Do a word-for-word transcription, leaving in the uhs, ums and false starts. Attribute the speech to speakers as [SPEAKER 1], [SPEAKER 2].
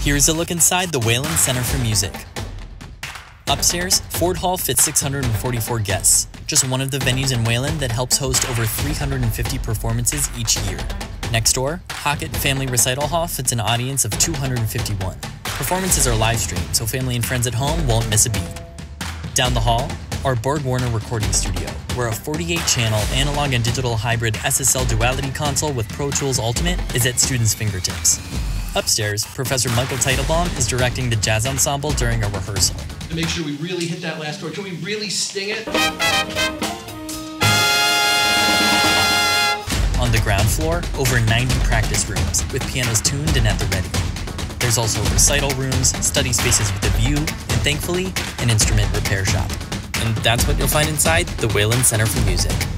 [SPEAKER 1] Here's a look inside the Wayland Center for Music. Upstairs, Ford Hall fits six hundred forty-four guests, just one of the venues in Wayland that helps host over three hundred fifty performances each year. Next door, Hockett Family Recital Hall fits an audience of two hundred fifty-one. Performances are live streamed, so family and friends at home won't miss a beat. Down the hall, our Borg Warner recording studio, where a forty-eight channel analog and digital hybrid S S L duality console with Pro Tools Ultimate is at students' fingertips. Upstairs, Professor Michael Teitelbaum is directing the jazz ensemble during a rehearsal.
[SPEAKER 2] To make sure we really hit that last chord, can we really sting it?
[SPEAKER 1] On the ground floor, over ninety practice rooms, with pianos tuned and at the ready. There's also recital rooms, study spaces with a view, and thankfully, an instrument repair shop. And that's what you'll find inside the Wayland Center for Music.